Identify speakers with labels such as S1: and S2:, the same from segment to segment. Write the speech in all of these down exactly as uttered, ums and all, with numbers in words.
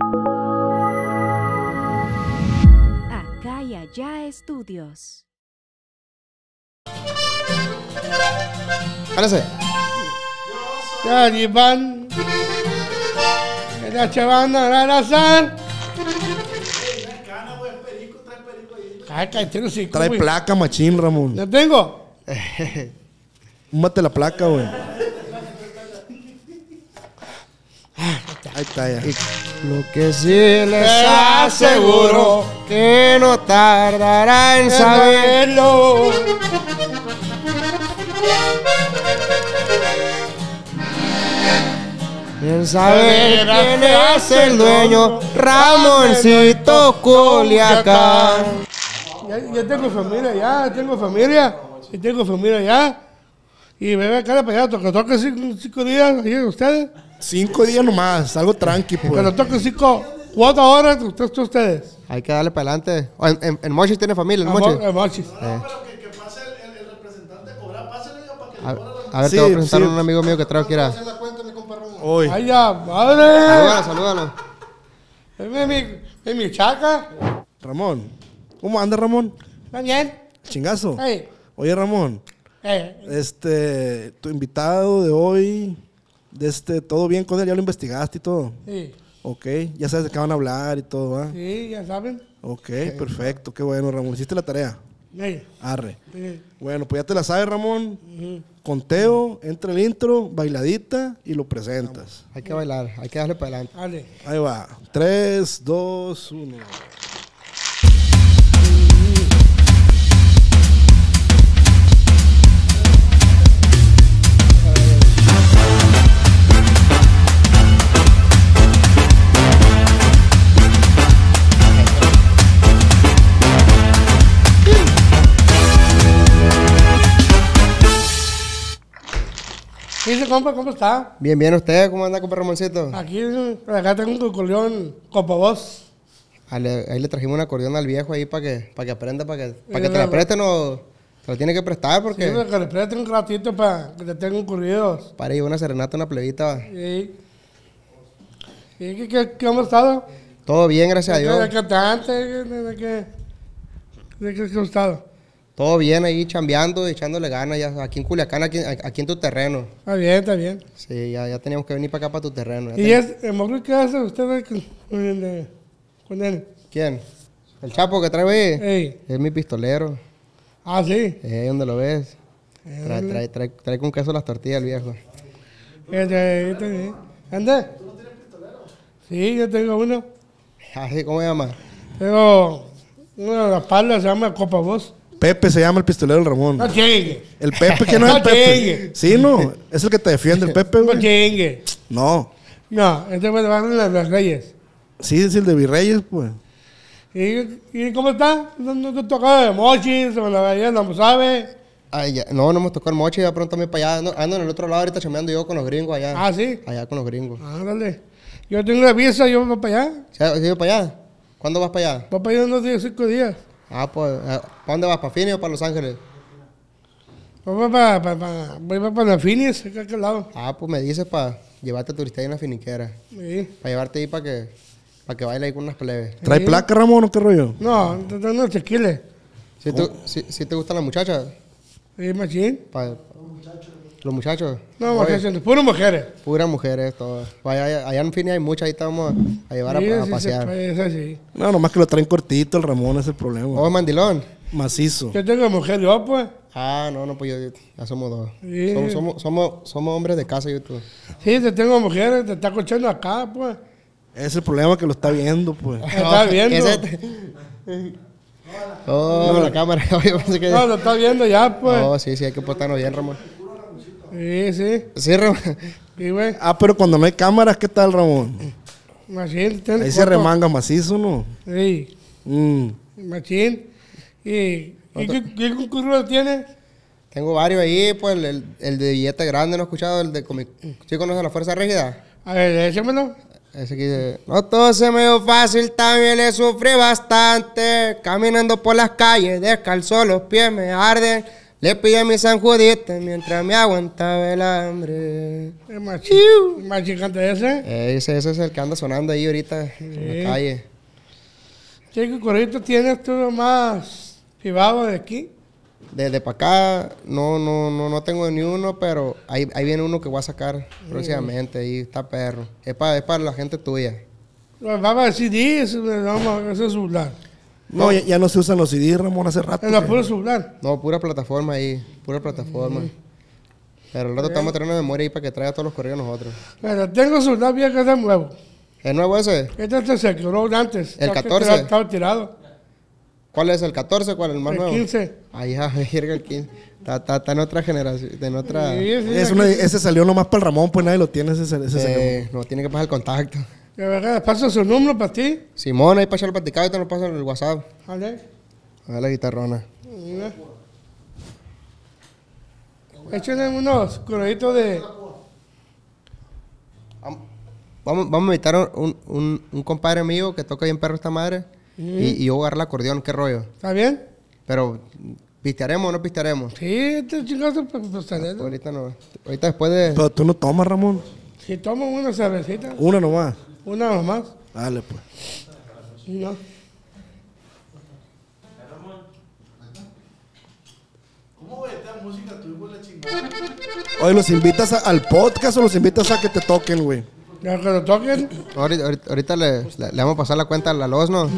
S1: Acá y allá estudios.
S2: Párese.
S3: Ya, Iván. La chavana, la la sal. Ay, cállate, no sé,
S2: Trae
S3: güey.
S2: placa, machín, Ramón.
S3: ¿La tengo?
S2: Mate la placa, güey. Ahí está ya.
S4: Lo que sí les aseguro que no tardará en saberlo. En saber quién es el dueño, Ramoncito Culiacán.
S3: Ya, ya tengo familia, ya tengo familia. Ya tengo familia, ya. Y me ve acá para allá, toca, toca cinco, cinco días, ahí ustedes.
S2: Cinco días nomás, algo tranqui, pues.
S3: Cuando toque cinco, cuatro horas, ustedes, ustedes.
S4: Hay que darle para adelante. Oh, en, en, en Mochis tiene familia, en
S3: A
S4: Mochis.
S3: Mo- a Mochis.
S4: Eh. A,
S2: Sí,
S4: a ver, te voy a presentar
S2: sí.
S4: a un amigo mío que traigo que ir a...
S2: Hoy.
S3: Ay, ya, madre.
S4: Salúdalo, salúdalo.
S3: Es mi, es mi chaca.
S2: Ramón. ¿Cómo anda, Ramón?
S3: ¿Está bien?
S2: Chingazo.
S3: Hey,
S2: Oye, Ramón.
S3: hey.
S2: Este, tu invitado de hoy, de este, ¿todo bien con él? ¿Ya lo investigaste y todo?
S3: Sí,
S2: Ok, ya sabes de qué van a hablar y todo, ¿va?
S3: sí, ya saben.
S2: Ok, perfecto, qué bueno, Ramón. Hiciste la tarea.
S3: Sí,
S2: Arre.
S3: sí.
S2: Bueno, pues ya te la sabes, Ramón. Conteo, entra el intro, bailadita y lo presentas.
S4: Hay que bailar, hay que darle para adelante.
S3: Dale.
S2: Ahí va. Tres, dos, uno.
S3: ¿Qué dice, compa? ¿Cómo está?
S4: Bien, bien, ¿usted cómo anda, compa Ramoncito?
S3: Aquí, acá tengo un coculión, copa voz.
S4: Ahí le, ahí le trajimos un acordeón al viejo ahí para que, para que aprenda, para que, para que
S3: Sí,
S4: te la
S3: no.
S4: preste, no... Te lo tiene que prestar
S3: Sí,
S4: porque...
S3: que le preste un ratito para que te tengan corridos.
S4: Para ir a una serenata, una plebita. va.
S3: Sí. ¿Y qué, qué, qué hemos estado?
S4: Todo bien, gracias a
S3: ¿De
S4: Dios.
S3: qué cantante? ¿De qué? ¿De qué? ¿De qué hemos estado?
S4: Todo bien ahí, chambeando y echándole ganas ya. Aquí en Culiacán, aquí, aquí en tu terreno.
S3: Está bien, está bien.
S4: Sí, ya, ya teníamos que venir para acá, para tu terreno. Ya
S3: ¿Y
S4: ten-
S3: es, el morro qué hace usted con, con el, con él?
S4: ¿Quién? El Chapo que trae ahí.
S3: Ey.
S4: Es mi pistolero.
S3: Ah, sí.
S4: Eh, ¿dónde lo ves? Trae, trae, trae, trae con queso las tortillas el viejo.
S3: Este, este, ¿Ande? ¿Tú no tienes pistolero? Sí, yo tengo uno.
S4: Así, ¿cómo se llama?
S3: Tengo uno de la espalda, se llama Copa Voz.
S2: Pepe se llama el pistolero del Ramón.
S3: No chingue.
S2: El Pepe que no es el
S3: No
S2: Pepe.
S3: chingue.
S2: Sí, no. Es el que te defiende el Pepe,
S3: No
S2: güey.
S3: chingue.
S2: No.
S3: No, este fue de Barrio de las Reyes.
S2: Sí, es el de Virreyes, pues.
S3: ¿Y, y cómo está? ¿No, no te tocaba de mochis? ¿Se me la veía? ¿No sabe?
S4: Ay, ya, no, no me tocó el moche, ya pronto me para allá. Ando, ando en el otro lado ahorita chameando yo con los gringos allá.
S3: Ah, ¿sí?
S4: Allá con los gringos.
S3: Ándale. Yo tengo una visa, yo voy para allá.
S4: ¿Sí, sí, voy para allá? ¿Cuándo vas para allá?
S3: Voy para allá unos días, cinco días.
S4: Ah, pues, ¿para dónde vas? ¿Para Phoenix o para Los Ángeles?
S3: Voy para, para, para, voy para la Finis, acá a aquel lado.
S4: Ah, pues me dices para llevarte a turistear en la finiquera.
S3: Sí.
S4: Para llevarte ahí para que, para que baile ahí con unas plebes.
S2: ¿Trae
S3: Sí.
S2: placa, Ramón, o qué rollo?
S3: No, te tengo unos tequiles.
S4: ¿Sí te, sí, sí te gustan las muchachas?
S3: Sí, machín.
S4: Pa- los muchachos.
S3: No,
S4: Oye,
S3: mujeres, puras mujeres.
S4: puras mujeres, todas. Vaya, allá, allá en Phoenix hay muchas, ahí te vamos a llevar a,
S3: Sí,
S4: a
S3: sí,
S4: pasear.
S3: se puede, eso sí.
S2: No, nomás que lo traen cortito el Ramón, ese es el problema.
S4: Oh, mandilón.
S2: Macizo.
S3: Yo tengo mujer, yo pues.
S4: Ah, no, no, pues yo, ya somos dos.
S3: Sí.
S4: Somos, somos, somos, somos hombres de casa, yo tú.
S3: Sí, te tengo mujeres, te está escuchando acá, pues.
S2: Ese es el problema que lo está viendo, pues.
S3: Está viendo.
S4: Ese- Oh, la cámara. Oye, pensé que...
S3: No, lo está viendo ya, pues.
S4: Oh, sí, sí, hay que portarnos bien, Ramón.
S3: Sí, sí.
S4: Sí, Ramón.
S3: Sí, güey.
S2: Ah, pero cuando no hay cámaras, ¿qué tal, Ramón?
S3: Machín. tiene
S2: Ahí se
S3: foto.
S2: remanga macizo, ¿no?
S3: Sí,
S2: Mm.
S3: machín. ¿Y, ¿y qué, qué concurso tiene?
S4: Tengo varios ahí, pues el, el, el de billete grande, ¿no he escuchado? El de comi... ¿Sí conoces la Fuerza Rígida?
S3: A ver, échamelo.
S4: Ese que dice, no todo se me dio fácil, también le sufrí bastante. Caminando por las calles, descalzo, los pies me arden. Le pedí a mi San Judita mientras me aguantaba el hambre.
S3: Es más chido. Más chicante ese.
S4: Eh, ese, ese es el que anda sonando ahí ahorita en la calle.
S3: ¿Qué corrido tienes tú más privado de aquí?
S4: Desde para acá no, no, no, no tengo ni uno, pero ahí, ahí viene uno que voy a sacar próximamente. Ahí está perro. Es para es para la gente tuya.
S3: Vamos a C Ds, vamos a hacer celular.
S2: No, ya, ya no se usan los C D, Ramón, hace rato.
S3: En la
S2: que-
S3: pura celular.
S4: No, pura plataforma ahí. Pura plataforma. Pero el rato estamos trayendo una memoria ahí para que traiga todos los correos nosotros.
S3: Pero tengo celular bien que es nuevo.
S4: ¿Es nuevo ese?
S3: Este se quebró antes.
S4: ¿El
S3: Estaba-
S4: catorce?
S3: Estaba tirado.
S4: ¿Cuál es el catorce? ¿Cuál es el más
S3: El
S4: nuevo?
S3: quince.
S4: Ahí ya, verga, el quince. Está, está, está en otra generación, en otra...
S3: Sí, sí,
S2: Es
S3: aquí-
S2: una- ese salió nomás para el Ramón, pues nadie lo tiene, ese, ese salió.
S4: Eh, no, tiene que pasar el contacto.
S3: De verdad, paso su número para ti.
S4: Simón, ahí para echarlo platicado y te lo paso en el WhatsApp.
S3: Vale.
S4: A ver la guitarrona.
S3: Mira. Échale unos correditos de...
S4: Vam- Vamos, vamos a invitar a un, un, un compadre mío que toca bien perro esta madre. Y, y yo voy a agarrar el acordeón, qué rollo.
S3: ¿Está bien?
S4: Pero, ¿pistearemos o no pistearemos?
S3: Sí, este chingazo, pues, pues, sale.
S4: Ahorita no. Ahorita después de...
S2: Pero tú no tomas, Ramón.
S3: Si tomo una cervecita,
S2: Una nomás.
S3: una nomás.
S2: Dale, pues.
S3: No.
S2: Oye, ¿los invitas a- al podcast o los invitas a que te toquen, güey?
S3: Ya que lo toquen.
S4: Ahorita, ahorita, ahorita le, le, le vamos a pasar la cuenta a la Los, ¿no?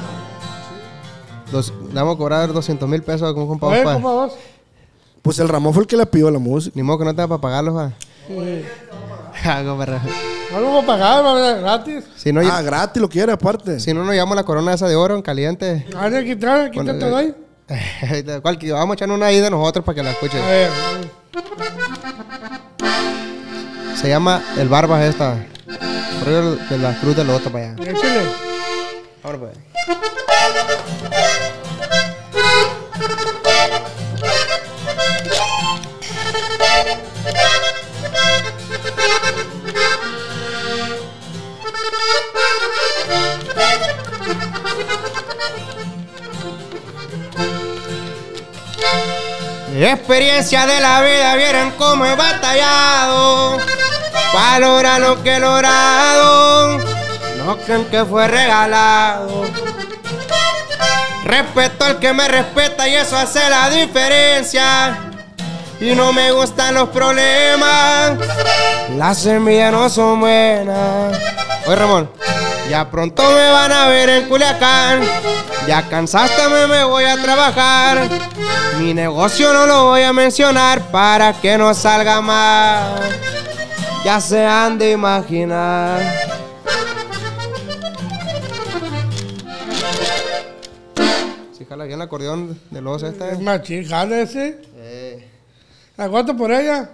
S4: Dos- le vamos a cobrar doscientos mil pesos como compa.
S3: Oye,
S4: pa.
S3: ¿cómo vas?
S2: Pues el Ramón fue el que le pidió la música.
S4: Ni modo que no tenga para pagarlos, va. Ah, compadre.
S3: No lo voy a pagar, va a ser gratis.
S4: Si no,
S2: Ah, gratis lo quiere, aparte.
S4: si no nos llevamos la corona esa de oro en caliente.
S3: Ah, de quitar,
S4: Bueno,
S3: quítate doy.
S4: ¿Cuál? que- Vamos a echar una ahí de nosotros para que la escuchen.
S3: A ver.
S4: Se llama El Barbas esta. Corrido de la Cruz del Loto para allá.
S3: Échale.
S4: Ahora pues. Experiencia de la vida, vieron cómo he batallado. Valora lo que he logrado. No crean que fue regalado. Respeto al que me respeta y eso hace la diferencia. Y no me gustan los problemas. Las semillas no son buenas. Oye, Ramón, ya pronto me van a ver en Culiacán. Ya cansaste, me, me voy a trabajar. Mi negocio no lo voy a mencionar para que no salga mal. Ya se han de imaginar. Si jala bien el acordeón de los este.
S3: Es más chingada ese.
S4: Eh.
S3: ¿A cuánto por ella?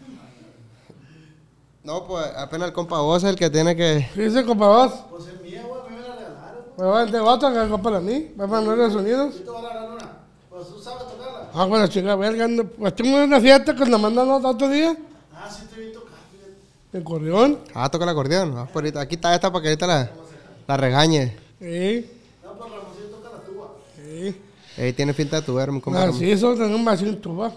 S4: No, pues apenas el compa vos es el que tiene que...
S3: ¿Qué dice, compa vos? Pues es mía, güey, me van a regalar. Me va a dar otro que es para mí. Va para Estados Unidos. ¿Tú te vas a regalar una? Pues tú sabes tocarla. Ah, con la chica verga. no- Pues tengo una fiesta que nos mandan los otro día. Ah, sí te vi tocar. ¿El corrión?
S4: Ah, toca el acordeón. Ah, pues ahorita- aquí está esta para que ahorita la, la regañe.
S3: Sí. No, pues Ramoncito toca la tuba. Sí.
S4: Ahí tiene finta de tu ver, mi compa.
S3: Ah, sí, eso tengo un vacío en tuba.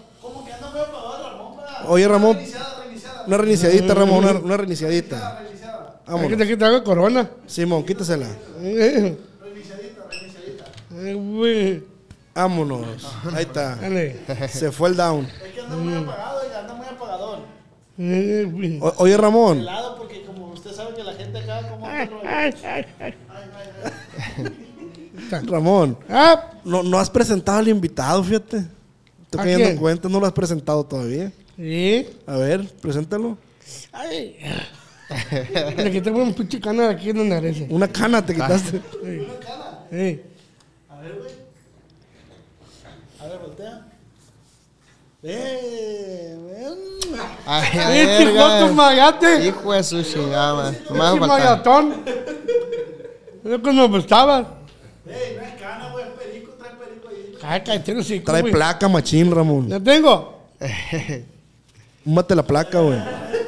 S2: Oye, Ramón. Una reiniciadita, Ramón, una, una reiniciadita.
S3: Aquí
S2: Vámonos.
S3: te quita algo corona.
S2: Simón, quítasela.
S3: Reiniciadita, reiniciadita. Eh, güey.
S2: Vámonos. Ahí está.
S3: Dale.
S2: Se fue el down.
S5: Es que anda muy apagado y anda muy apagadón.
S3: Eh, güey.
S2: O- oye, Ramón.
S5: Helado porque como usted sabe que la gente acá como
S3: Ay,
S5: otro-
S3: ay, ay, ay.
S2: Ramón.
S3: Ah,
S2: No, no has presentado al invitado, fíjate. Estoy
S3: ¿A
S2: cayendo
S3: quién?
S2: en cuenta, no lo has presentado todavía.
S3: sí.
S2: A ver, preséntalo.
S3: Ay. Le quité un pinche cana de aquí en la nariz.
S2: Una cana te quitaste.
S3: Sí. Sí.
S5: A ver, güey. A ver, voltea. Ve, ven.
S4: Ay,
S3: Sí, chico, tu magate.
S4: Hijo de su chingada, man. No me haga
S3: Pinche
S4: faltar.
S3: magatón. Yo que nos gustaba.
S5: Ey, no es cana, güey, es perico, trae perico ahí.
S3: Ay, cállate, no sé.
S2: Trae placa, machín, Ramón.
S3: ¿La tengo?
S2: Mate la placa, güey.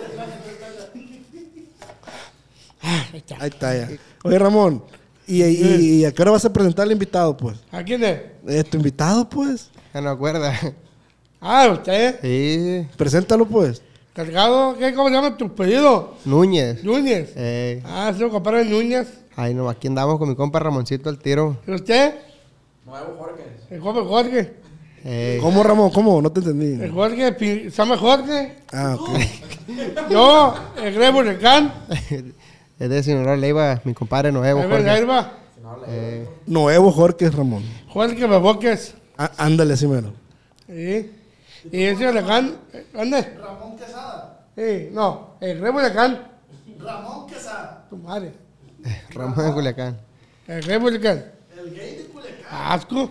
S3: Ah, ahí está.
S2: Ahí está ya. Oye, Ramón. ¿Y, y, y a qué hora vas a presentar al invitado, pues?
S3: ¿A quién es?
S2: ¿Es tu invitado, pues?
S4: Ya no acuerda.
S3: Ah, usted.
S4: Sí.
S2: Preséntalo, pues.
S3: Cargado, ¿qué? ¿Cómo se llama tu pedido?
S4: Núñez.
S3: Núñez.
S4: Ey.
S3: Ah, soy compadre Núñez.
S4: Ay, no, aquí andamos con mi compa Ramoncito al tiro.
S3: ¿Y usted?
S5: Nuevo Jorge.
S3: El compa Jorge.
S4: Ey.
S2: ¿Cómo, Ramón? ¿Cómo? No te entendí.
S3: El Jorge, pi- se llama Jorge.
S2: Ah, ok.
S3: Yo, el Grey Burricán.
S4: Es de Sinaloa Leiva, mi compadre nuevo,
S3: Ahí va, ahí
S4: Jorge.
S3: va.
S4: Ey.
S2: Nuevo Jorge Ramón.
S3: Jorge Beboques.
S2: Ah, ándale, así mero.
S3: Sí. Y ese Burricán, ¿dónde?
S5: Ramón Quesada.
S3: Sí, no, el Grey Burricán.
S5: Ramón Quesada.
S3: Tu madre.
S4: Ramón de Culiacán.
S3: El Grey Burricán.
S5: El gay de Culiacán.
S3: Asco.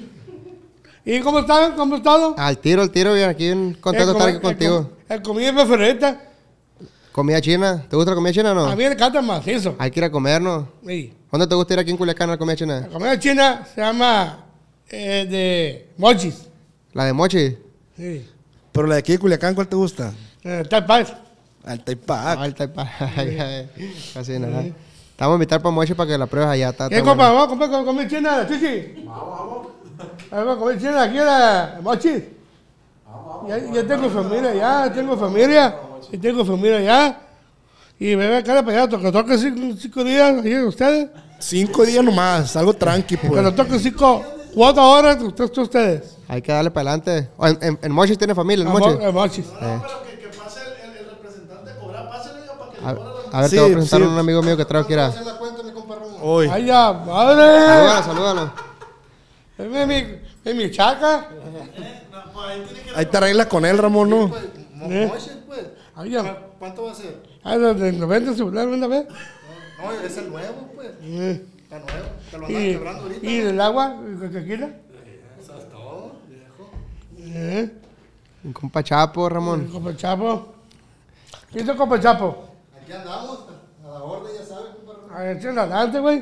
S3: ¿Y cómo están? ¿Cómo están?
S4: Al tiro, al tiro, bien, aquí bien contento de estar aquí contigo.
S3: El comida preferida.
S4: Comida china. ¿Te gusta la comida china o no?
S3: A mí me encanta macizo.
S4: Hay que ir a comernos.
S3: Sí.
S4: ¿Dónde te gusta ir aquí en Culiacán a la comida
S3: La
S4: china?
S3: comida china se llama eh, de mochis.
S4: La de mochi.
S3: Sí.
S2: Pero la de aquí de Culiacán, ¿cuál te gusta?
S3: Eh, Tal paz.
S2: Al Taipac.
S4: Ah, el taipa. Casi nada. Te vamos a invitar para mochi para que la pruebes allá. Está,
S3: ¿Qué
S4: está
S3: compa?
S4: bueno.
S3: ¿Vamos a comprar con- comida china, chichi? Vamos, vamos. Vamos a comer china aquí en la mochis. Ya, ya tengo familia, ya tengo familia. Ya tengo familia ya. Y me ve cara para allá, que toque cinco, cinco días, ahí ustedes.
S2: Cinco días nomás, algo tranqui,
S3: Que
S2: pues.
S3: lo toque cinco, cuatro horas, ustedes, ustedes.
S4: Hay que darle para adelante. Oh, en, en, en Mochis tiene familia, en
S3: A
S4: Mochis.
S3: mo- a mochis.
S5: No, pero que, que pase el, el, el representante a cobrar. Pásale para que
S4: A,
S5: le cobre
S4: a ver,
S2: Sí,
S4: te voy a presentar
S2: sí.
S4: a un amigo mío que traigo que ir a...
S5: hacer la cuenta, mi compa Ramón.
S2: Hoy.
S3: ¡Ay, ya, madre!
S4: Salúdalo, salúdalo.
S3: Es mi, es mi chaca.
S5: No, pues ahí tiene que...
S2: Ahí te arreglas con él, Ramón, ¿no?
S5: Pues, mo-
S3: ¿Eh?
S5: moches, pues.
S3: ¡Ay, ya!
S5: ¿Cuánto va a ser?
S3: Ah, los del noventa celular una vez.
S5: No, es el nuevo, pues.
S3: Eh.
S5: Está nuevo. Te lo andan
S3: Y,
S5: quebrando ahorita.
S3: y del agua, tequila.
S5: Eso es todo, viejo.
S3: Eh.
S4: Un compa Chapo, Ramón.
S3: Copa Chapo. ¿Qué hizo Copa Chapo?
S5: Aquí andamos, a la orden, ya sabes, compa Ramón.
S3: A ver, en adelante, güey.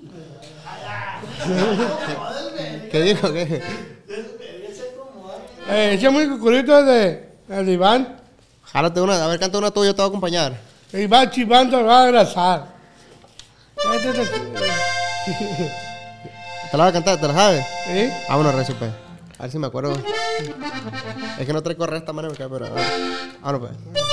S4: ¿Qué dijo? ¿Qué?
S3: Eh, ese muy cucurito de, de Iván.
S4: Jálate una, a ver, canta una tuya, yo te voy a acompañar.
S3: Iván chivando va a abrazar. Este es el-
S4: ¿Te la vas a cantar? ¿Te la sabes?
S3: ¿Eh?
S4: Vámonos, Recio, pues. A ver si me acuerdo. Es que no traigo esta manera, pero... a ver. Vámonos, pues.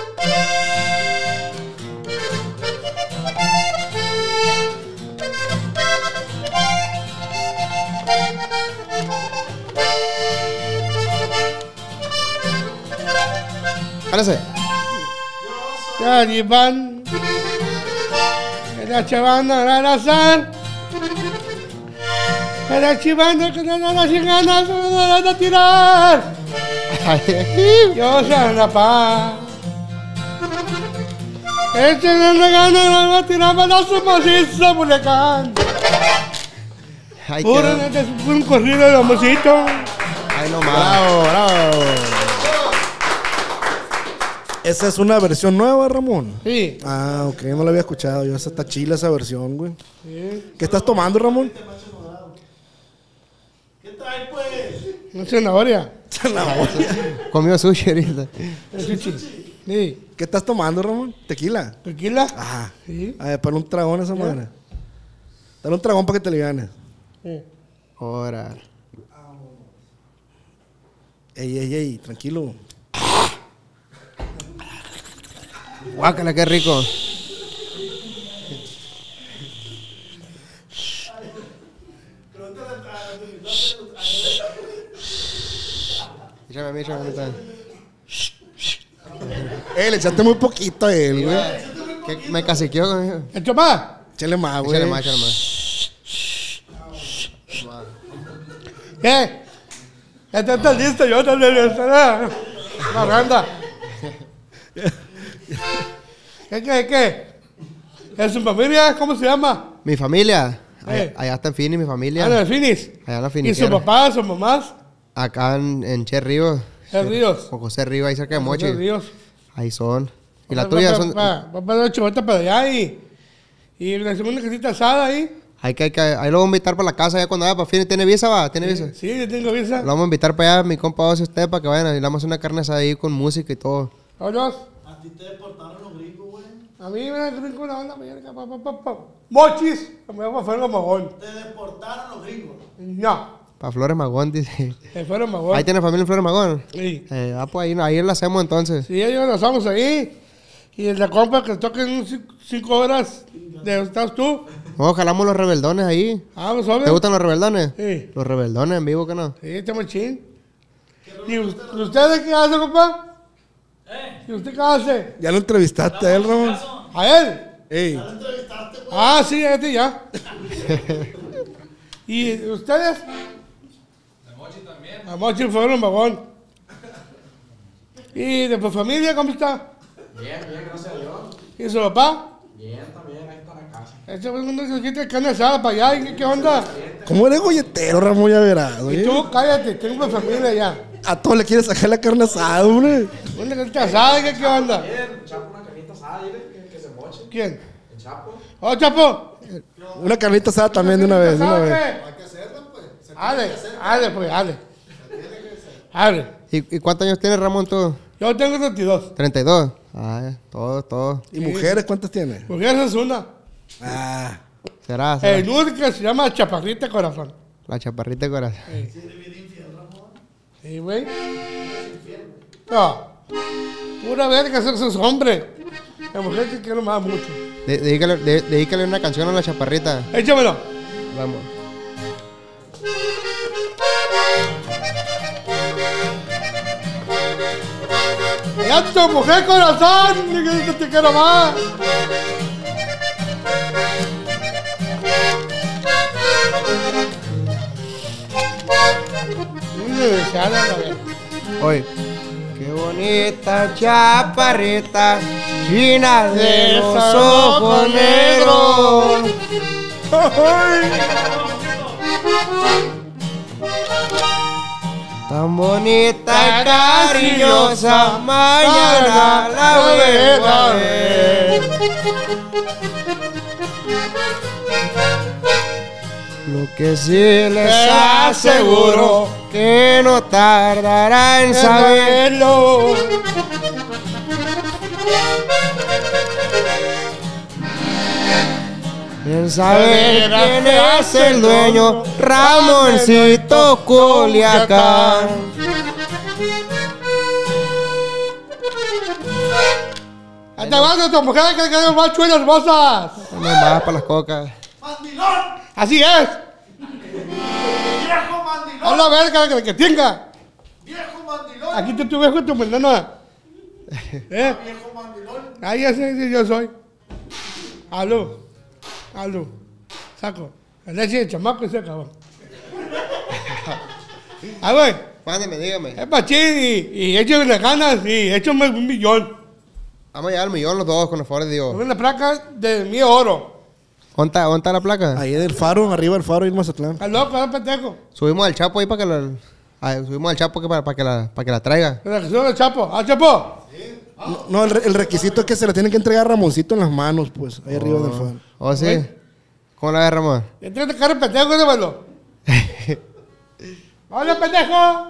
S4: Jálese.
S3: Ya, Iván. Era chivando a abrazar. Era chivando que no la sin ganas de tirar. Yo soy la paz. Este no le gana, no va a tirar balazo macizo, Culiacán.
S4: Ay,
S3: Puro,
S4: qué...
S3: es un corrido de homocito.
S4: Ay, no más.
S2: Bravo, bravo. ¿Esa es una versión nueva, Ramón?
S3: Sí.
S2: Ah, ok, no la había escuchado. Yo, esa está chila esa versión, güey.
S3: Sí.
S2: ¿Qué estás tomando, Ramón?
S5: ¿Qué trae, pues?
S3: Una zanahoria.
S4: Comió sushi ahorita.
S3: El chichi. Sí.
S2: ¿Qué estás tomando, Ramón? ¿Tequila?
S3: ¿Tequila?
S2: Ah.
S3: Sí.
S2: A ver, ponle un tragón a esa madre. Dale un tragón para que te liganes.
S3: Sí.
S4: Ahora.
S2: Ey, ey, ey, tranquilo.
S4: Guácala, qué rico. Échame a mí, échame a mí también.
S2: Eh, le echaste muy poquito a él, güey.
S4: Que me caciqueó conmigo.
S3: ¿Esto más?
S2: Échale más, güey.
S4: Échale más, échale más.
S3: ¿Qué? Ya está, está listo, yo también estaré. La banda. ¿Qué, qué, qué? ¿Es su familia? ¿Cómo se llama?
S4: Mi familia. Allá,
S3: Eh.
S4: allá está en Fini, mi familia.
S3: Ah, no, el Finis.
S4: Allá en la
S3: ¿Y su
S4: Finiquera.
S3: papá, sus mamás?
S4: Acá en, en Che Río.
S3: El Ríos.
S4: Con José Río, ahí cerca de Mochi.
S3: El Ríos.
S4: Ahí son. Y la tuya son...
S3: Papá, papá, de ocho vueltas para allá y... Y le hacemos una casita asada ahí.
S4: Hay que, hay que, ahí lo vamos a invitar para la casa ya cuando vaya para Fini. ¿Tiene visa, va? ¿Tiene visa?
S3: Sí, yo tengo visa.
S4: Lo vamos a invitar para allá, mi compa, si usted, para que vayan. Y le vamos a hacer una carne asada ahí con música y todo.
S3: ¿Otros?
S5: A ti te deportaron los gringos, güey.
S3: A mí me brinco una onda, mierda, pa, pa, pa, pa. Mochis, me voy a hacer como mogón.
S5: Te deportaron los gringos.
S3: No,
S4: Pa' Flores Magón, dice.
S3: En Flores Magón.
S4: ¿Ahí tiene familia en Flores Magón?
S3: Sí.
S4: Eh, ah, pues ahí, ahí lo hacemos entonces.
S3: Sí, ellos lo hacemos ahí. Y la compa que toquen unas cinco, cinco horas de donde estás tú.
S4: No, jalamos los rebeldones ahí.
S3: Ah, ¿lo sabes?
S4: ¿Te gustan los rebeldones?
S3: Sí.
S4: Los rebeldones en vivo, ¿que no?
S3: Sí, está machín. ¿Y usted qué hace, compa? ¿Eh? ¿Y usted qué hace?
S2: ¿Ya lo entrevistaste a él, Ramón?
S3: ¿A él?
S2: Ey.
S3: Ah, sí, a este ya. ¿Y ustedes?
S5: La Mochi también.
S3: La Mochi fue un vagón. ¿Y de tu familia cómo está?
S5: Bien, bien, gracias a Dios.
S3: ¿Y su papá?
S5: Bien, también, ahí está la casa.
S3: Este fue uno que se quita carne asada para allá. ¿Y qué, qué onda?
S2: ¿Cómo eres golletero, Ramón? Ya verás,
S3: Y
S2: güey.
S3: tú, cállate, tengo una familia ya.
S2: A todos le quieres sacar la carne asada, hombre.
S3: ¿Dónde que está asada? ¿Qué, qué onda?
S5: Bien, Chapo, una carnita asada, dile que, que se moche.
S3: ¿Quién?
S5: El Chapo.
S3: ¡Oh, Chapo!
S2: Una carnita asada también de una vez, de una vez.
S3: Hay que hacerlo, pues. Hale, hale, pues, hale. Hale.
S4: ¿Y, ¿Y cuántos años tienes, Ramón, tú?
S3: Yo tengo treinta y dos.
S4: ¿treinta y dos? Ah, todo, todo.
S2: ¿Y mujeres cuántas tienes?
S3: Porque esa es una.
S2: Ah.
S4: ¿Será? será?
S3: El único se llama Chaparrita Corazón.
S4: La chaparrita de corazón.
S3: Sí, güey. No. Pura verga, esos esos hombres. La mujer que quiero más mucho.
S4: De- Dedícale, de- dedícale una canción a la chaparrita.
S3: Échamelo.
S4: Vamos.
S3: Ya tu mujer corazón, que te quiero más. Mm, se habla la verga.
S4: Oye. Qué bonita chaparrita, china de los ojos negros. Tan bonita, cariñosa, mañana la vuelvo a ver. Lo que sí les aseguro que no tardará en saberlo. En saber quién es el dueño, Ramoncito Culiacán.
S3: Hasta abajo tu mujer que quedan más chulas hermosas.
S4: No más para las cocas.
S5: ¡Mandilón!
S3: Así es.
S5: ¡Viejo mandilón!
S3: A la verga que, que tenga.
S5: ¡Viejo mandilón!
S3: Aquí te tuve con tu melena. ¿Eh?
S5: ¡Viejo mandilón!
S3: Ahí ya sé si yo soy. Aló. Aló. Saco. La leche de chamaco y se acabó. Ah, güey.
S4: Mándeme, dígame.
S3: Es machín y, y échame ganas y échame un millón.
S4: Vamos a llegar al millón los dos, con el favor de Dios.
S3: Ponme la placa de mi oro.
S4: ¿Dónde está, dónde está la placa?
S2: Ahí del faro, arriba del faro, ir Mazatlán.
S3: Está loco, es pendejo.
S4: Subimos al Chapo ahí para que la... ah, subimos al Chapo que para, para que la, para que la traiga.
S3: La reacción del Chapo. ¡Ah, Chapo!
S2: No, no, el, re- el requisito es que se le tiene que entregar a Ramoncito en las manos, pues, ahí arriba del faro.
S4: ¿Oh, sí?
S3: ¿Sí?
S4: ¿Cómo la ves, Ramón?
S3: Entré de cara de pendejo, déjalo. ¡Hola, pendejo!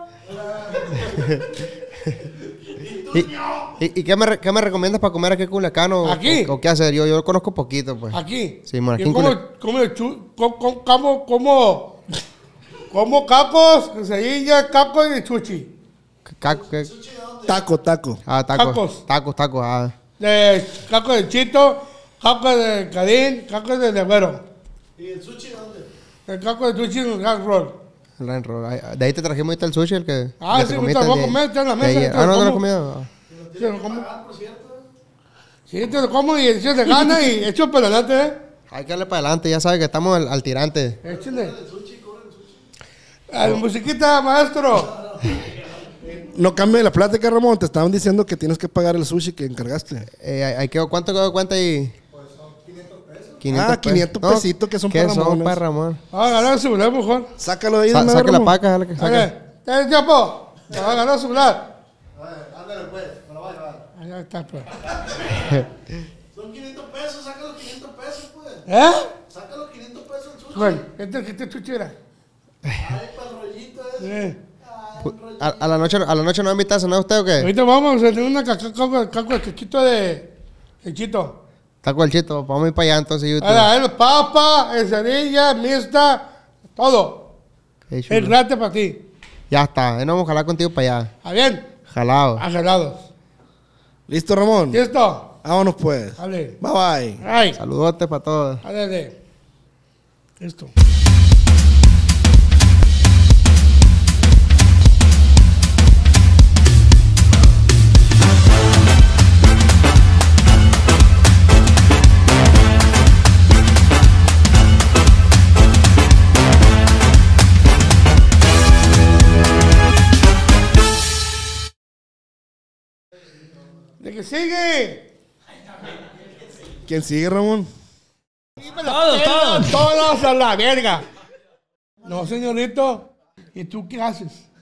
S4: ¿Y, y, y qué, me, re- qué me recomiendas para comer aquí en Culiacán? O,
S3: ¿Aquí?
S4: O, o qué hacer? Yo, yo lo conozco poquito, pues.
S3: Aquí.
S4: Sí, bueno, aquí
S3: Y
S4: en
S3: como,
S4: Culiacán.
S3: como, chu- como, como, como, como, como cacos, quesadilla, cacos y chuchi.
S4: Caco, ¿qué?
S2: Taco, taco.
S4: Ah, tacos.
S3: Tacos.
S4: Tacos, tacos, ah.
S3: De cacos de chito, cacos de cadín, cacos de negüero.
S5: ¿Y el sushi dónde?
S3: El caco de chuchi en el hack roll.
S4: El rain roll. Ahí- De ahí te trajimos ahorita el sushi, el que...
S3: Ah,
S4: que
S3: sí,
S4: te
S3: ahorita
S4: comiste
S3: lo voy a
S4: de-
S3: comer, está en la
S4: de
S3: mesa,
S4: ayer.
S3: ahorita
S4: Ah, no,
S3: lo
S4: no lo he
S3: como.
S4: comido.
S3: Sí, lo como.
S5: Ah, por cierto.
S3: Sí, te lo como y echo de gana y echo para adelante, ¿eh?
S4: Hay que darle para adelante, ya sabes que estamos al, al tirante.
S3: Échale. Ah, musiquita, maestro.
S2: No cambie la plática, Ramón. Te estaban diciendo que tienes que pagar el sushi que encargaste.
S4: Eh, hay- hay que- ¿Cuánto quedó de cuenta ahí? quinientos
S2: Ah, quinientos
S4: pesos.
S2: pesitos que son
S4: ¿Qué
S2: para
S4: son
S2: Ramones.
S4: para Ramón?
S3: Ah, ganar el celular mejor.
S2: Sácalo de ahí,
S4: Sa-
S2: de una vez,
S4: saque la
S2: Ramón.
S4: paca, dale que saque.
S3: Dale, dale, Chapo. Te va a ganar el celular.
S5: Ándale, pues. Me lo voy a llevar.
S3: Allá está, pues.
S5: Son quinientos pesos, saca los quinientos pesos, pues.
S3: ¿Eh?
S5: Saca los quinientos pesos el sushi.
S3: Bueno, este que te chuchera.
S5: Ay, para el rollito ese.
S3: Eh.
S5: Ay,
S4: Pu-
S5: un rollito.
S4: ¿A, a la noche, ¿A la noche no va a invitar a cenar usted o qué?
S3: Ahorita vamos a tener una caca, caca, caca, caquito de. El chito.
S4: Taco el chito, vamos a ir para allá entonces, YouTube.
S3: Ahora, el papa, ensalada, mixta, todo.
S4: Qué chulo.
S3: El gratis para ti.
S4: Ya está, ahí nos vamos a jalar contigo para allá.
S3: ¿Está bien?
S4: Jalado.
S3: Agelados.
S2: ¿Listo, Ramón?
S3: ¿Listo?
S2: Vámonos, pues.
S3: Dale.
S2: Bye, bye.
S3: Ay.
S4: Saludotes para todos.
S3: Dale. Listo. ¿De qué sigue?
S2: ¿Quién sigue, Ramón?
S3: Todos, todos. Todos a la verga. No, señorito. ¿Y tú qué haces?